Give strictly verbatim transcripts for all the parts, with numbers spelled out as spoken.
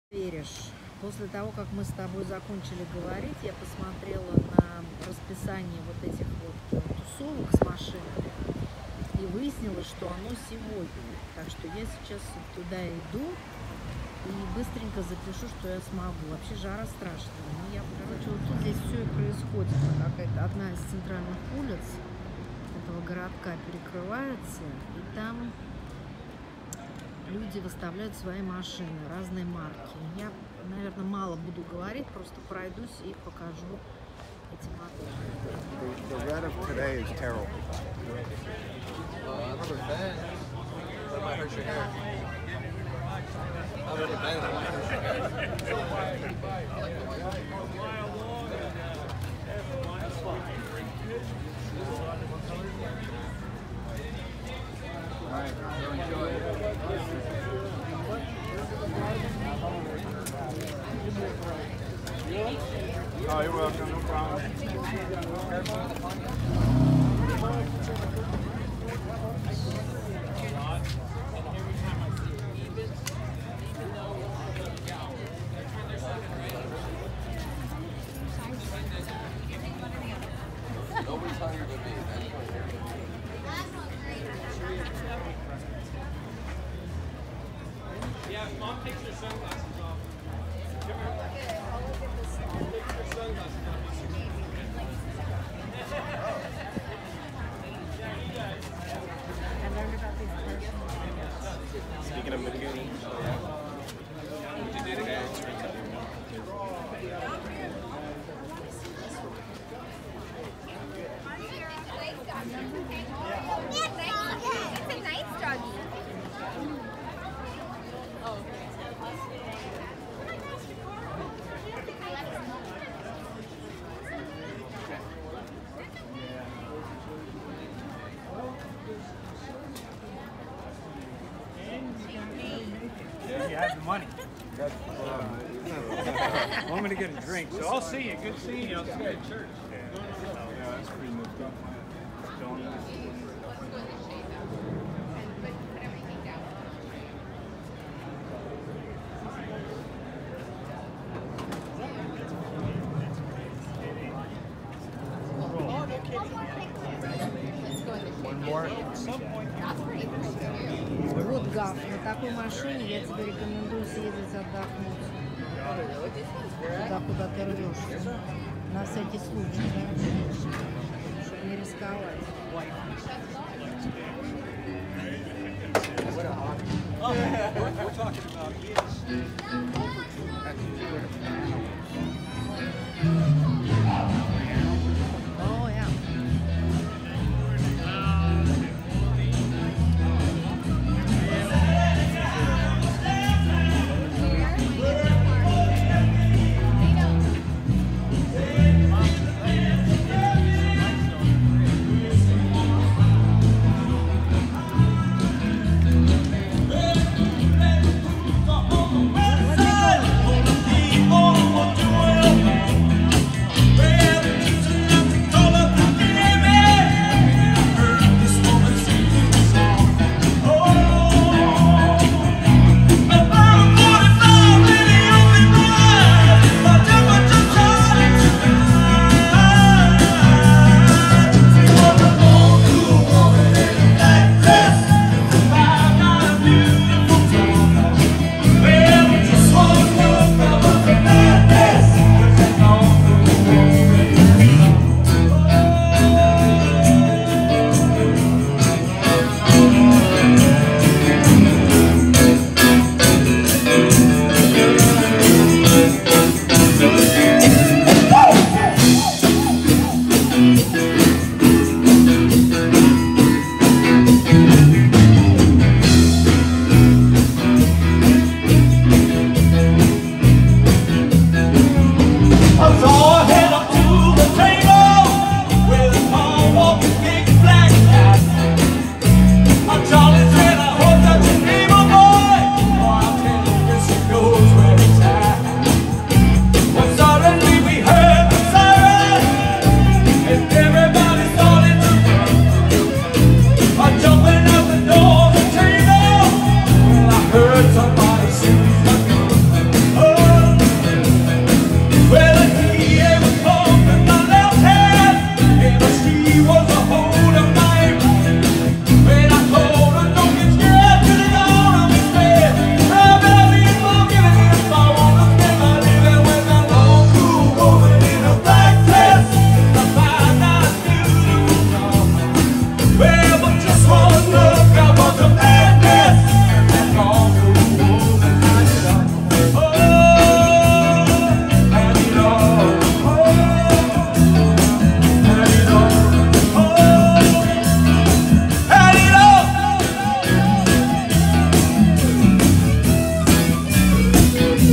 Веришь, после того, как мы с тобой закончили говорить, я посмотрела на расписание вот этих вот тусовок с машинами и выяснилось, что оно сегодня. Так что я сейчас туда иду и быстренько запишу, что я смогу. Вообще жара страшная. Но я, короче, вот тут здесь все и происходит. Какая-то одна из центральных улиц этого городка перекрывается, и там люди выставляют свои машины, разные марки. Я, наверное, мало буду говорить, просто пройдусь и покажу эти модели. The, the red of today is terrible. Uh, other than that might hurt your hair. Other than that, that might hurt your hair. All right, so enjoy. Oh, you're welcome. No problem. Nobody's hungry but me. Yeah, if mom takes her sunglasses off. Give her. Take her sunglasses off. I learned about these persons. Speaking of Makuni, what you did today? It's a nice doggy. Yeah, you have the money. Want me to get a drink? So I'll see you. Good seeing you. I'll see you at church. Yeah, that's pretty moved up. One more. Вот Гав, на такой машине я тебе рекомендую съездить отдохнуть. Туда, куда ты рвешься. На всякий случай, да? Чтобы не рисковать. We're talking about Oh, yeah. We'll be right back.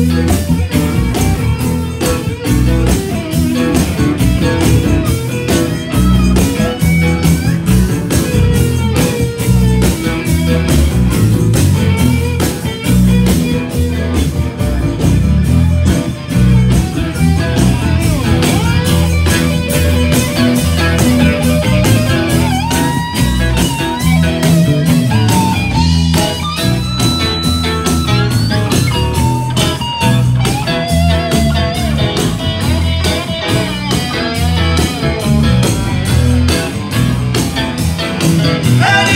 Hey!